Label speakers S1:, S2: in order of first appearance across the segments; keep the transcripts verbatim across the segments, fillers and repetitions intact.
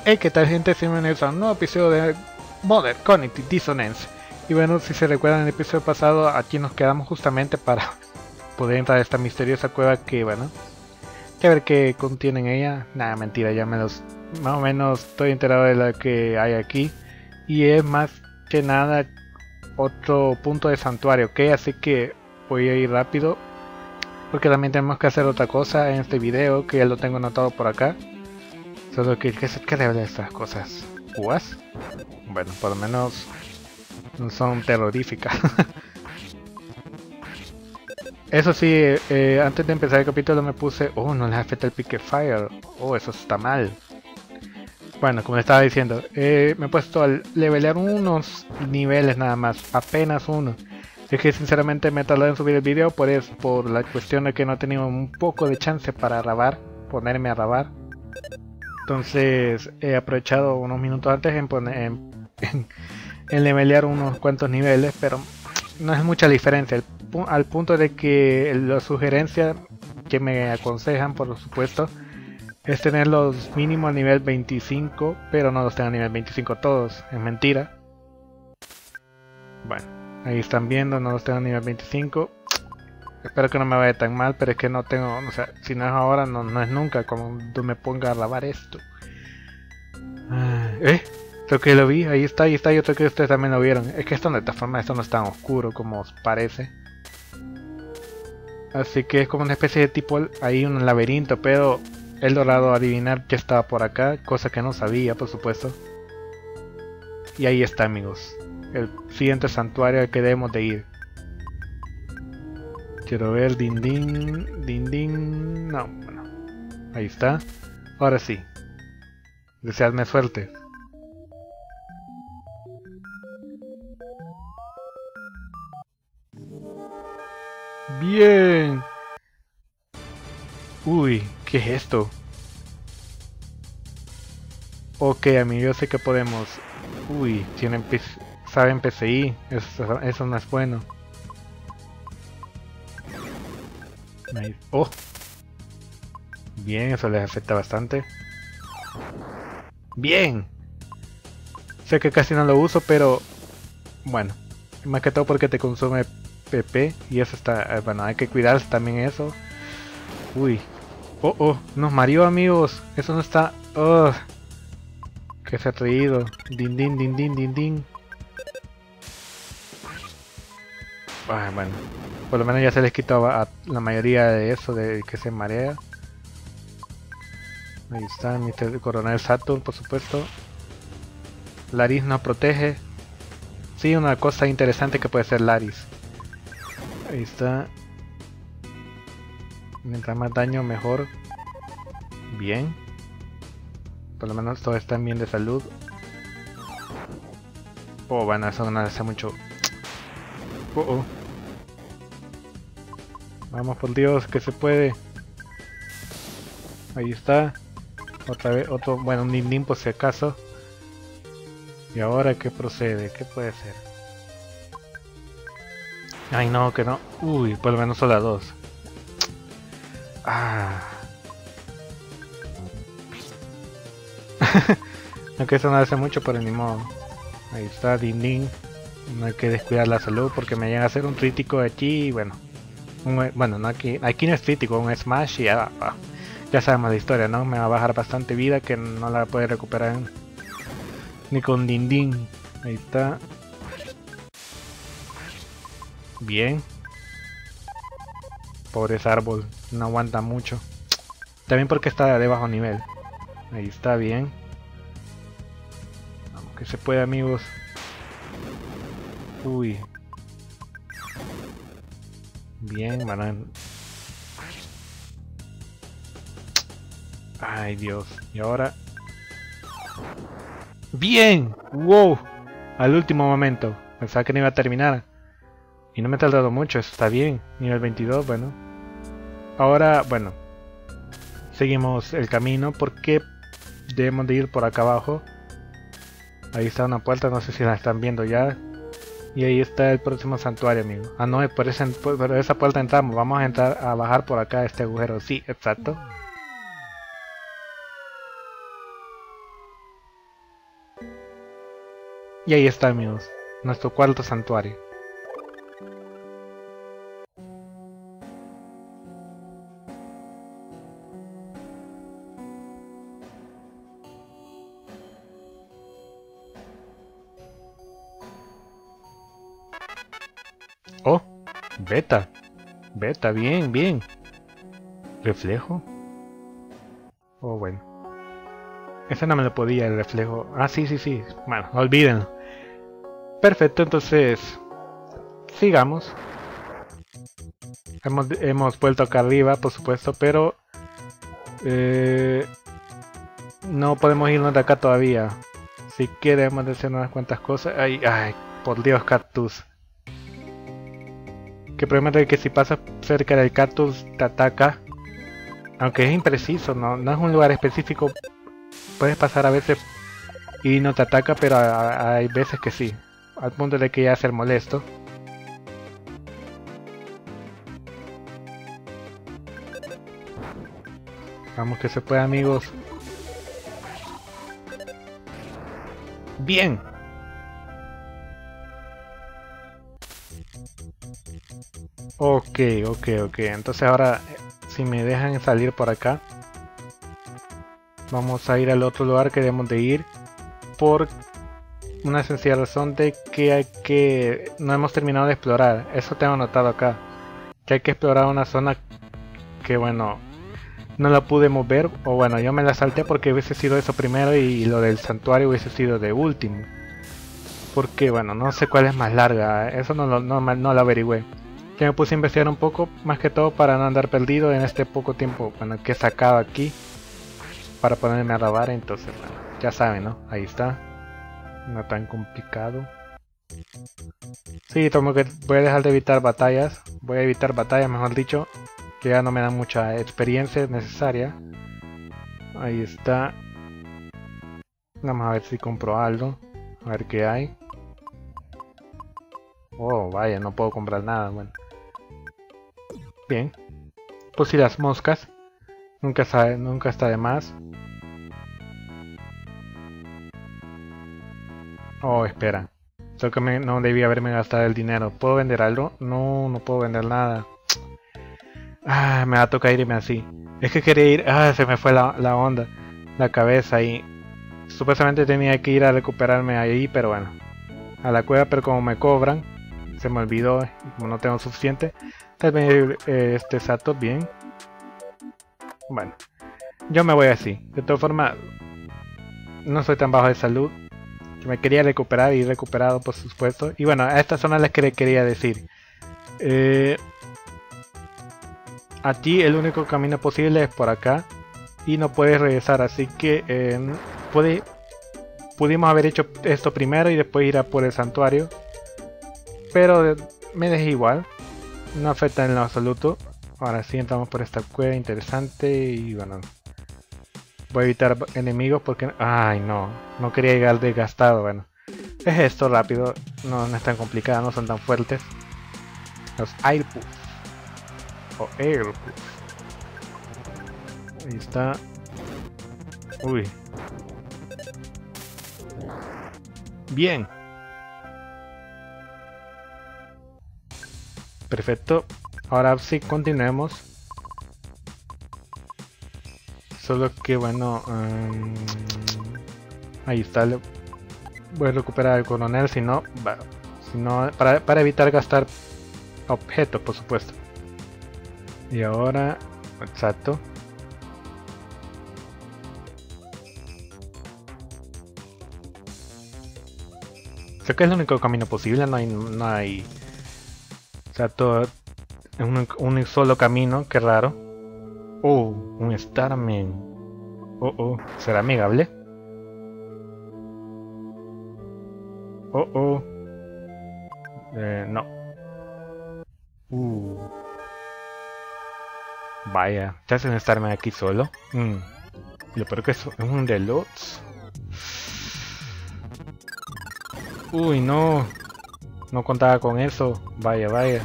S1: Hey, ¿qué tal, gente? Bienvenidos a un nuevo episodio de Modern Cognitive Dissonance. Y bueno, si se recuerdan en el episodio pasado, aquí nos quedamos justamente para poder entrar a esta misteriosa cueva que, bueno, que a ver qué contiene en ella. Nada, mentira, ya me los, más o menos estoy enterado de lo que hay aquí. Y es más que nada otro punto de santuario, ¿ok? Así que voy a ir rápido, porque también tenemos que hacer otra cosa en este video, que ya lo tengo anotado por acá. Solo que, ¿qué, qué debe de estas cosas? ¿Uvas? Bueno, por lo menos no son terroríficas. Eso sí, eh, antes de empezar el capítulo me puse, oh, no les afecta el Pique Fire. Oh, eso está mal. Bueno, como les estaba diciendo, eh, me he puesto a levelear unos niveles nada más, apenas uno. Es que sinceramente me he tardado en subir el video por eso, por la cuestión de que no he tenido un poco de chance para rabar, ponerme a rabar. Entonces he aprovechado unos minutos antes en poner en, en, en levelear unos cuantos niveles, pero no es mucha diferencia, el, al punto de que la sugerencia que me aconsejan, por supuesto, es tenerlos mínimo a nivel veinticinco, pero no los tengo a nivel veinticinco todos, es mentira. Bueno, ahí están viendo, no los tengo a nivel veinticinco. Espero que no me vaya tan mal, pero es que no tengo, o sea, si no es ahora, no, no es nunca cuando me ponga a lavar esto. ¿Eh? Creo que lo vi, ahí está, ahí está, yo creo que ustedes también lo vieron. Es que esto de esta forma, esto no es tan oscuro como os parece. Así que es como una especie de tipo, ahí un laberinto, pero he logrado adivinar que estaba por acá, cosa que no sabía, por supuesto. Y ahí está, amigos, el siguiente santuario al que debemos de ir. Quiero ver, din din, din din, no, bueno, ahí está, ahora sí, deseadme suerte. Bien. Uy, ¿qué es esto? Ok, amigo, yo sé que podemos. Uy, tienen, saben P C I, eso, eso no es bueno. Oh, bien, eso les afecta bastante. Bien, sé que casi no lo uso, pero bueno, más que todo porque te consume P P y eso está, bueno, hay que cuidarse también eso. Uy, oh, oh, nos mareó, amigos, eso no está. Oh, que se ha reído. Din din din din din din. Ah, bueno, por lo menos ya se les quitó a, a la mayoría de eso, de que se marea. Ahí está, mister Coronel Saturn, por supuesto. Laris nos protege. Sí, una cosa interesante que puede ser Laris. Ahí está. Mientras más daño, mejor. Bien. Por lo menos todos están bien de salud. Oh, bueno, eso no hace mucho. Oh, oh. Vamos, por Dios, que se puede. Ahí está. Otra vez, otro, bueno, un nin nin por si acaso. Y ahora, ¿qué procede? ¿Qué puede ser? Ay, no, que no. Uy, por lo menos solo a dos. Ah. Aunque eso no hace mucho, pero ni modo. Ahí está, din din. No hay que descuidar la salud porque me llega a hacer un crítico de aquí y bueno. Un, bueno, no aquí, aquí no es crítico, un smash y ya, ah, ya sabemos la historia, ¿no? Me va a bajar bastante vida que no la puede recuperar en, ni con din din. Ahí está. Bien. Pobre árbol, no aguanta mucho. También porque está de bajo nivel. Ahí está, bien. Vamos, que se puede, amigos. Uy. Bien, man. Ay, Dios. Y ahora. ¡Bien! ¡Wow! Al último momento. Pensaba que no iba a terminar. Y no me he tardado mucho, eso está bien. Nivel veintidós, bueno. Ahora, bueno. Seguimos el camino porque debemos de ir por acá abajo. Ahí está una puerta, no sé si la están viendo ya. Y ahí está el próximo santuario, amigo. Ah, no, por, ese, por esa puerta entramos. Vamos a entrar a bajar por acá este agujero. Sí, exacto. Y ahí está, amigos, nuestro cuarto santuario. Oh, beta. Beta, bien, bien. ¿Reflejo? Oh, bueno. Ese no me lo podía, el reflejo. Ah, sí, sí, sí. Bueno, olvídenlo. Perfecto, entonces sigamos. Hemos, hemos vuelto acá arriba, por supuesto, pero eh, no podemos irnos de acá todavía. Así que debemos de hacer unas cuantas cosas. Ay, ay, por Dios, cactus. Que problema es que si pasas cerca del cactus te ataca. Aunque es impreciso, no, no es un lugar específico. Puedes pasar a veces y no te ataca, pero hay veces que sí. Al punto de que ya ser molesto. Vamos que se puede, amigos. Bien. Ok, ok, ok. Entonces ahora, si me dejan salir por acá, vamos a ir al otro lugar que debemos de ir. Por una sencilla razón de que hay que... no hemos terminado de explorar. Eso tengo anotado acá. Que hay que explorar una zona que, bueno, no la pudimos ver. O bueno, yo me la salté porque hubiese sido eso primero y lo del santuario hubiese sido de último. Porque, bueno, no sé cuál es más larga. Eso no lo, no, no lo averigüé. Que me puse a investigar un poco, más que todo para no andar perdido en este poco tiempo, bueno, que he sacado aquí para ponerme a grabar. Entonces, bueno, ya saben, ¿no? Ahí está. No tan complicado. Sí, como que voy a dejar de evitar batallas. Voy a evitar batallas, mejor dicho, que ya no me dan mucha experiencia necesaria. Ahí está. Vamos a ver si compro algo. A ver qué hay. Oh, vaya, no puedo comprar nada, bueno. Bien. Pues si las moscas. Nunca sabe, nunca está de más. Oh, espera. Creo que me, no debía haberme gastado el dinero. ¿Puedo vender algo? No, no puedo vender nada. Ah, me va a tocar irme así. Es que quería ir... Ah, se me fue la, la onda. La cabeza y... Supuestamente tenía que ir a recuperarme ahí, pero bueno. A la cueva, pero como me cobran... Se me olvidó, y como no tengo suficiente. Tal vez eh, este Sato, bien. Bueno. Yo me voy así. De todas formas... No soy tan bajo de salud. Me quería recuperar y recuperado, por supuesto. Y bueno, a esta zona les que quería decir. Eh, a ti el único camino posible es por acá. Y no puedes regresar, así que eh, puede, pudimos haber hecho esto primero y después ir a por el santuario. Pero me dejé igual. No afecta en lo absoluto. Ahora sí entramos por esta cueva interesante y bueno. Voy a evitar enemigos porque... Ay, no. No quería llegar desgastado, bueno. Es esto rápido. No, no es tan complicado, no son tan fuertes. Los Airpuff. O Airpuff. Ahí está. Uy. Bien. Perfecto. Ahora sí, continuemos. Solo que bueno, um, ahí está. Voy a recuperar al coronel, si no, va, si no para, para evitar gastar objetos, por supuesto. Y ahora, exacto. Creo que es el único camino posible, no hay, no hay, exacto, es un, un solo camino, qué raro. Oh, un Starman. Oh, oh, ¿será amigable? Oh, oh. Eh, no. Uh. Vaya, ¿te hacen Starman aquí solo? Mm. Lo peor que es, es un Deluxe. Uy, no. No contaba con eso. Vaya, vaya.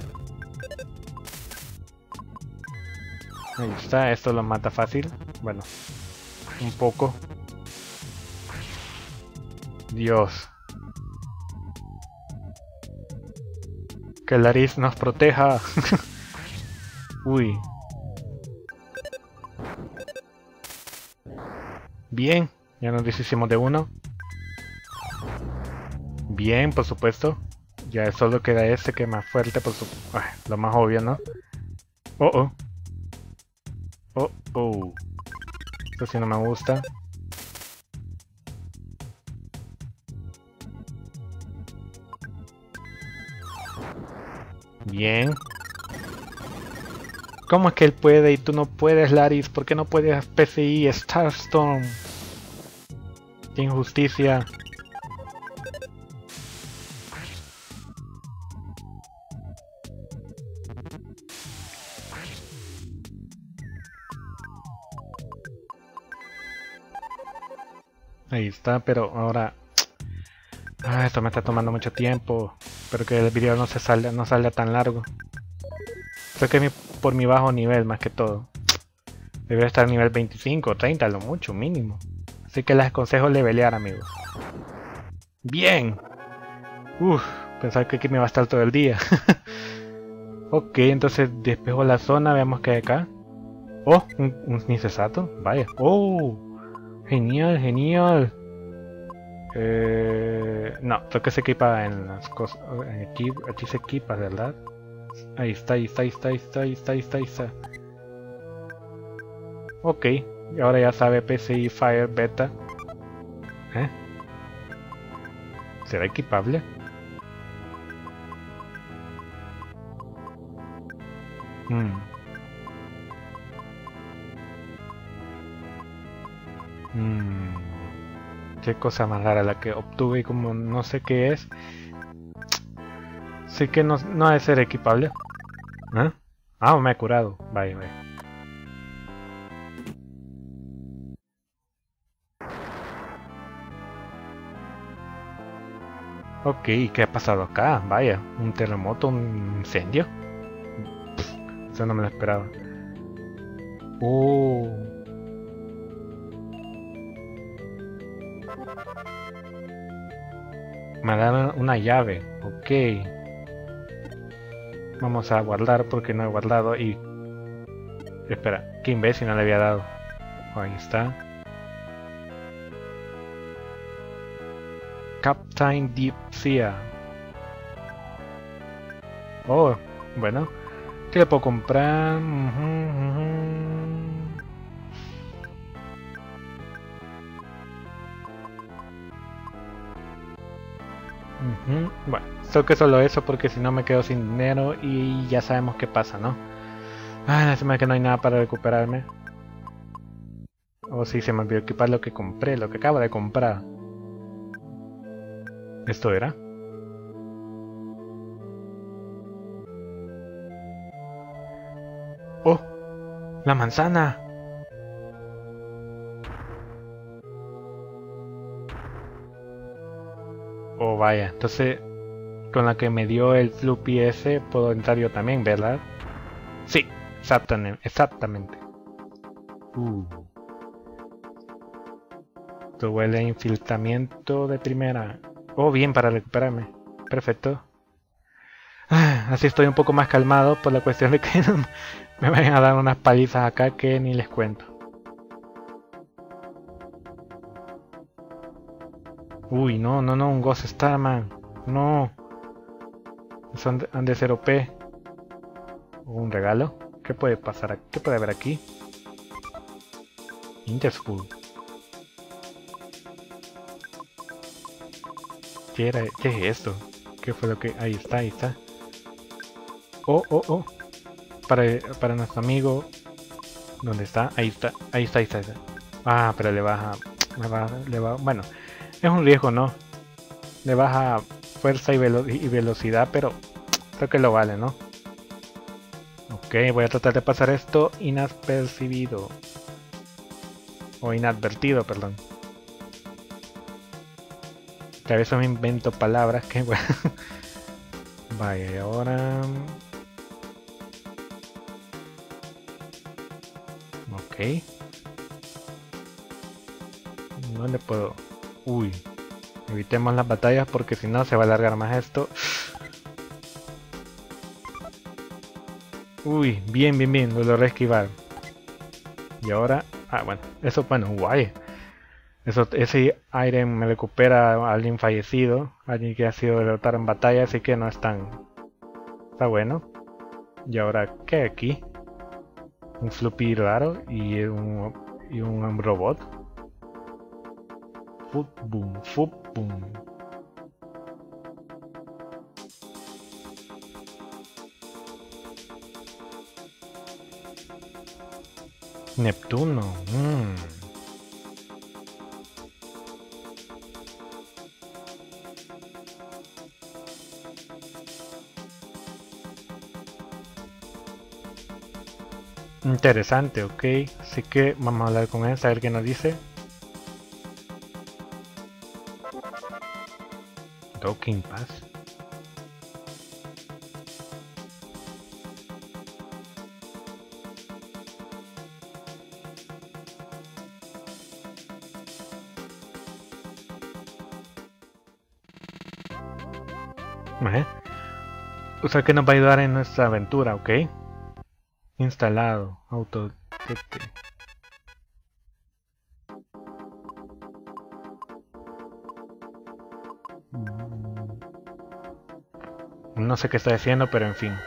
S1: Ahí está, esto lo mata fácil. Bueno, un poco. Dios. Que Laris nos proteja. Uy. Bien, ya nos deshicimos de uno. Bien, por supuesto. Ya solo queda ese que es más fuerte, por su... Ay, lo más obvio, ¿no? Oh, oh. Oh, oh. Esto sí no me gusta. Bien. ¿Cómo es que él puede y tú no puedes, Laris? ¿Por qué no puedes P C I Starstorm? ¡Qué injusticia! Ahí está, pero ahora... Ah, esto me está tomando mucho tiempo. Espero que el video no se salga, no salga tan largo. Creo que es mi, por mi bajo nivel más que todo. Debería estar a nivel veinticinco o treinta, lo mucho, mínimo. Así que les aconsejo levelear, amigos. ¡Bien! Uff, pensaba que aquí me va a estar todo el día. Ok, entonces despejo la zona, veamos qué hay acá. Oh, un, un Nicesato, vaya. Oh, genial, genial. Eh, no, creo que se equipa en las cosas. Aquí, aquí se equipa, ¿verdad? Ahí está, ahí está, ahí está, ahí está, ahí está, ahí está, ahí está. Ok, y ahora ya sabe P C I Fire Beta. ¿Eh? ¿Será equipable? Hmm. Hmm. Qué cosa más rara la que obtuve y como no sé qué es. Sí que no, no ha de ser equipable. ¿Eh? Ah, me he curado. Vaya, vaya. Ok, ¿qué ha pasado acá? Vaya, un terremoto, un incendio. Pff, eso no me lo esperaba. Oh. Me dan una llave. Ok. Vamos a guardar porque no he guardado y... Espera, qué imbécil, no le había dado. Ahí está. Captain Deep Sea. Oh, bueno. ¿Qué le puedo comprar? Uh-huh, uh-huh. Uh-huh. Bueno, creo que solo eso porque si no me quedo sin dinero y ya sabemos qué pasa, ¿no? Ah, lástima que no hay nada para recuperarme. Oh, sí, se me olvidó equipar lo que compré, lo que acabo de comprar. ¿Esto era? ¡Oh! ¡La manzana! Oh, vaya. Entonces, con la que me dio el Floopy ese, puedo entrar yo también, ¿verdad? Sí, exactamente. exactamente. Uh. Esto huele a infiltramiento de primera. Oh, bien, para recuperarme. Perfecto. Ah, así estoy un poco más calmado por la cuestión de que me vayan a dar unas palizas acá que ni les cuento. Uy, no, no, no, un Ghost Starman. No. Son han de ser O P. ¿Un regalo? ¿Qué puede pasar aquí? ¿Qué puede haber aquí? Interschool. ¿Qué era? ¿Qué es esto? ¿Qué fue lo que...? Ahí está, ahí está. Oh, oh, oh. Para, para nuestro amigo. ¿Dónde está? Ahí está, ahí está, ahí está. Ahí está. Ah, pero le baja... Le baja, le baja... Bueno, es un riesgo, ¿no? Le baja fuerza y, velo y velocidad, pero creo que lo vale, ¿no? Ok, voy a tratar de pasar esto inapercibido. O inadvertido, perdón. Que a veces me invento palabras que bueno. Vaya, y ahora... Ok. No le puedo... Uy. Evitemos las batallas porque si no se va a alargar más esto. Uy, bien, bien, bien, lo logré esquivar. Y ahora... Ah, bueno, eso, bueno, guay. Eso, ese aire me recupera a alguien fallecido, alguien que ha sido derrotado en batalla, así que no es tan... Está bueno. Y ahora, ¿qué hay aquí? Un floppy raro y un, y un robot. Fup, boom, fup, boom. Neptuno. Mm. Interesante, ok. Así que vamos a hablar con él, a ver qué nos dice. Docking Pass. Vale. O sea que nos va a ayudar en nuestra aventura, ok. Instalado. Auto. No sé qué está diciendo, pero en fin.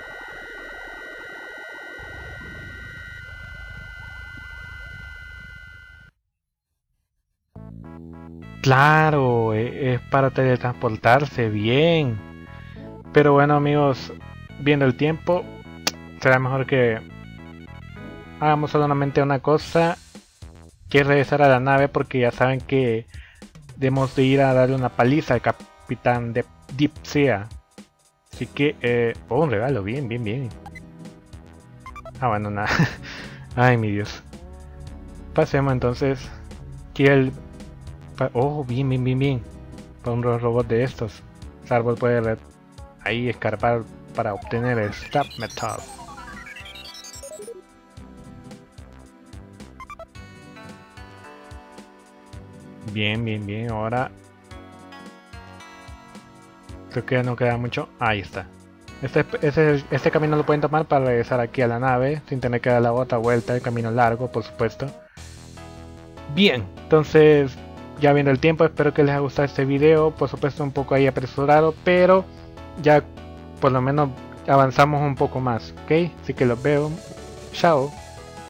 S1: Claro, e- es para teletransportarse, bien. Pero bueno amigos, viendo el tiempo, será mejor que hagamos solamente una cosa, que es regresar a la nave porque ya saben que debemos de ir a darle una paliza al capitán de Deep Sea. Así que, eh, oh, un regalo, bien, bien, bien. Ah, bueno, nada. Ay, mi Dios. Pasemos entonces. Aquí el... Oh, bien, bien, bien, bien. Para un robot de estos. El árbol puede ahí escarpar para obtener el Scrap Metal. Bien, bien, bien. Ahora creo que ya no queda mucho. Ahí está. Este, este, este camino lo pueden tomar para regresar aquí a la nave sin tener que dar la otra vuelta. El camino largo, por supuesto. Bien, entonces ya viendo el tiempo, espero que les haya gustado este video. Por supuesto un poco ahí apresurado, pero ya por lo menos avanzamos un poco más, ¿ok? Así que los veo. Chao.